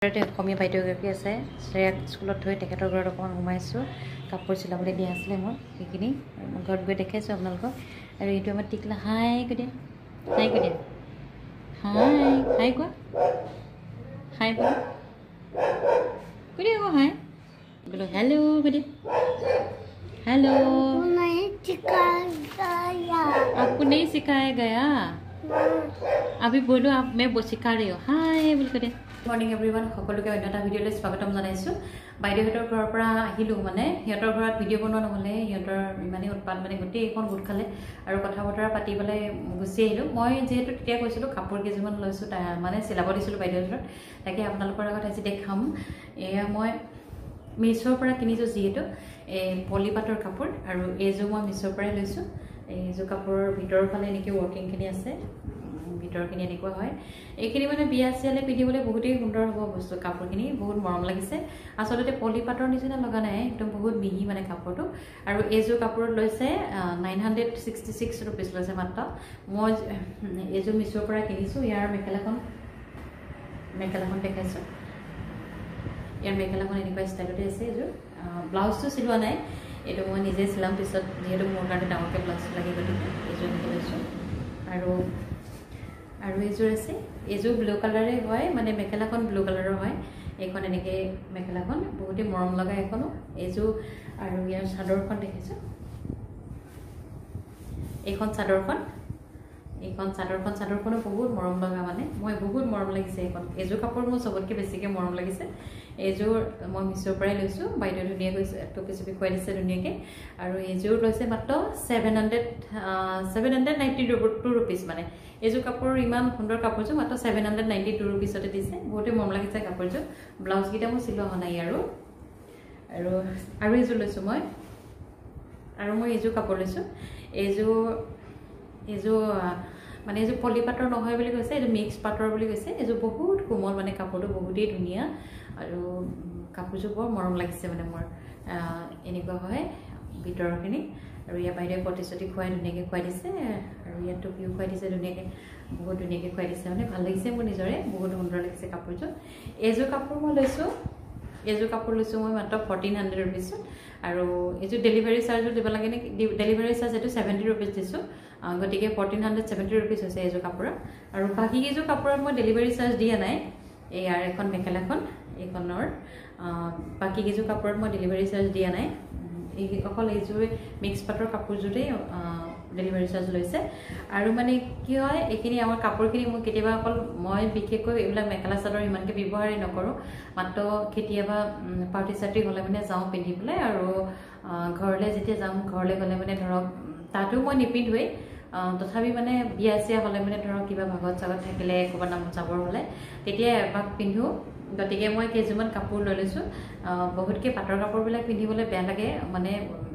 অসমীয়া বাইদেউগৰাকী আছে শ্ৰেয়াক স্কুলত থৈ তেখেতৰ ঘৰত অকণমান সোমাইছোঁ কাপোৰ চিলাবলৈ দিয়া আছিলে মোৰ সেইখিনি ঘৰত গৈ দেখাইছোঁ আপোনালোকক আৰু এইটো আমাৰ টিকলা হাই কৈ দিয়া হাই কৈ দিয়া হাই কোৱা হাই বোলো কৈ দিয়া আকৌ হাই বোলো হেল্ল' কৈ দিয়া हेलो आपको नहीं सिखाया गया अभी बोलो आप मैं वो सिखा रही हूँ हाय बोल कर मॉर्निंग एवरीवन সকলোকে অন্যটা ভিডিঅ'লৈ স্বাগতম জনাইছো বাইদেউহঁতৰ ঘৰৰ পৰা আহিলো মানে সিহঁতৰ ঘৰত ভিডিঅ' বনোৱা নহ'লে সিহঁতৰ ইমানেই উৎপাত মানে গোটেই এখন গোট খালে আৰু কথা বতৰা পাতি পেলাই গুচি আহিলো মই যেহেতু তেতিয়া কৈছিলো কাপোৰ কেইযোৰমান লৈছো মানে চিলাব দিছিলো বাইদেউহঁতৰ তাকে আপোনালোকৰ আগত আজি দেখাম এয়া মই meeshor পৰা কিনিছো যেহেতু পলিপাটৰ কাপোৰ আৰু এইযোৰ মই meeshor পৰাই লৈছো এইযোৰ কাপোৰৰ ভিতৰৰ ফালে নেকি ওয়াৰ্কিং খিনি আছে ভিতৰখিনি এনেকুৱা হয় এইখিনি মানে বিয়া চিয়ালে পিন্ধিবলৈ বহুতেই সুন্দৰ হ'ব বস্তু কাপোৰখিনি বহুত মৰম লাগিছে আচলতে পলিপাটৰ নিচিনা লগা নাই একদম বহুত মিহি মানে কাপোৰটো আৰু এইযোৰ কাপোৰত লৈছে 966 रुपीस লৈছে মাত্ৰ মই এইযোৰ meeshor পৰা কিনিছো ইয়াৰ মেখেলাখন দেখাইছো ইয়াৰ মেখেলাখন এনেকুৱা ষ্টাইলতে আছে এইযোৰ ব্লাউজটো চিলোৱা নাই এইটো মই নিজে চিলাম পিছত যেহেতু মোৰ কাৰণে ডাঙৰকৈ ব্লাউজ লাগি গতিকে এইযোৰ লৈছোঁ আৰু এইযোৰ আছে এইযোৰ ব্লু কালাৰে হয় মানে মেখেলাখন ব্লু কালাৰৰ হয় এইখন এনেকৈ মেখেলাখন বহুতেই মৰম লগা এখনো এইযোৰ আৰু ইয়াৰ চাদৰখন দেখিছোঁ এইখন চাদৰখনো বহুত মৰম লগা মানে মই বহুত মৰম লাগিছে এইযোৰ কাপোৰ মোৰ চবতকৈ বেছিকৈ মৰম লাগিছে এইযোৰ মই meeshor পৰাই লৈছোঁ বাইদেউ ধুনীয়াকৈ টপি চপি খুৱাই দিছে ধুনীয়াকৈ আৰু এইযোৰ লৈছে মাত্ৰ 792 रुपीस মানে এইযোৰ কাপোৰ ইমান সুন্দৰ কাপোৰযোৰ মাত্ৰ 792 रुपीसতে দিছে বহুতে মৰম লাগিছে কাপোৰযোৰ ব্লাউজ কেইটা মোৰ চিলোৱা হোৱা নাই আৰু এইযোৰ লৈছোঁ মই এইযোৰ কাপোৰ লৈছোঁ এইযোৰ মানে এইযোৰ পলিপাটৰ নহয় বুলি কৈছে এইটো মিক্স পাটৰ বুলি কৈছে এইযোৰ বহুত কোমল মানে কাপোৰটো বহুতেই ধুনীয়া আৰু কাপোৰযোৰ বৰ মৰম লাগিছে মানে মোৰ এনেকুৱা হয় ভিতৰখিনি আৰু ইয়াৰ বাইদেউ প্ৰতিশ্ৰুতি খুৱাই ধুনীয়াকৈ খুৱাই দিছে আৰু ইয়াত টুপিও খুৱাই দিছে ধুনীয়াকৈ বহুত ধুনীয়াকৈ খুৱাই দিছে মানে ভাল লাগিছে মোৰ নিজৰে বহুত সুন্দৰ লাগিছে কাপোৰযোৰ এইযোৰ কাপোৰ মই লৈছোঁ মই মাত্ৰ 1400 रुपीस আৰু এইযোৰ ডেলিভাৰী চাৰ্জো দিব লাগে নেকি ডেলিভাৰী চাৰ্জ এইটো 70 रुपीस দিছোঁ গতিকে 1470 रुपीस হৈছে এইযোৰ কাপোৰৰ আৰু বাকী এইযোৰ কাপোৰত মই ডেলিভাৰী চাৰ্জ দিয়া নাই ইয়াৰ এখন মেখেলাখন এইখনৰ বাকী এইযোৰ কাপোৰত মই ডেলিভাৰী চাৰ্জ দিয়া নাই অকল এইযোৰ মিক্স পাটৰ কাপোৰযোৰেই ডেলিভাৰী চাৰ্জ লৈছে আৰু মানে কি হয় এইখিনি আমাৰ কাপোৰখিনি মই কেতিয়াবা অকল মই বিশেষকৈ এইবিলাক মেখেলা চাদৰ ইমানকৈ ব্যৱহাৰেই নকৰোঁ মাত্ৰ কেতিয়াবা পাৰ্টি চাৰ্টি হ'লে মানে যাওঁ পিন্ধিবলৈ আৰু ঘৰলৈ যেতিয়া যাম ঘৰলৈ গ'লে মানে ধৰক তাতো মই নিপিন্ধোৱেই তথাপি মানে বিয়া চিয়া হ'লে মানে ধৰক কিবা ভাগত চাগত থাকিলে ক'ৰবাত নামত যাবৰ হ'লে তেতিয়া এপাক পিন্ধোঁ গতিকে মই কেইযোৰমান কাপোৰ লৈ লৈছোঁ বহুতকৈ পাটৰ কাপোৰবিলাক পিন্ধিবলৈ বেয়া লাগে মানে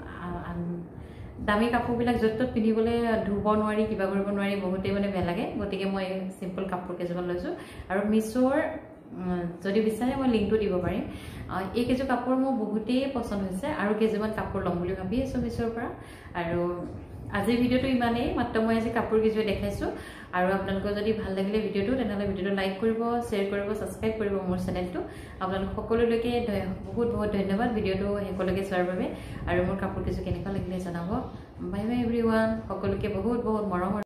দামী কাপোৰবিলাক য'ত ত'ত পিন্ধিবলৈ ধুব নোৱাৰি কিবা কৰিব নোৱাৰি বহুতেই মানে বেয়া লাগে গতিকে মই চিম্পল কাপোৰ কেইযোৰমান লৈছোঁ আৰু meeshor যদি বিচাৰে মই লিংকটো দিব পাৰিম এই কেইযোৰ কাপোৰ মোৰ বহুতেই পচন্দ হৈছে আৰু কেইযোৰমান কাপোৰ ল'ম বুলি ভাবি আছোঁ meeshor পৰা আৰু আজিৰ ভিডিঅ'টো ইমানেই মাত্ৰ মই আজি কাপোৰ কেইযোৰ দেখাইছোঁ আৰু আপোনালোকৰ যদি ভাল লাগিলে ভিডিঅ'টো তেনেহ'লে ভিডিঅ'টো লাইক কৰিব শ্বেয়াৰ কৰিব ছাবস্ক্ৰাইব কৰিব মোৰ চেনেলটো আপোনালোক সকলোলৈকে বহুত ধন্যবাদ ভিডিঅ'টো শেষলৈকে চোৱাৰ বাবে আৰু মোৰ কাপোৰ কেইযোৰ কেনেকুৱা লাগিলে জনাব বাই বাই এভৰিৱান সকলোকে বহুত মৰম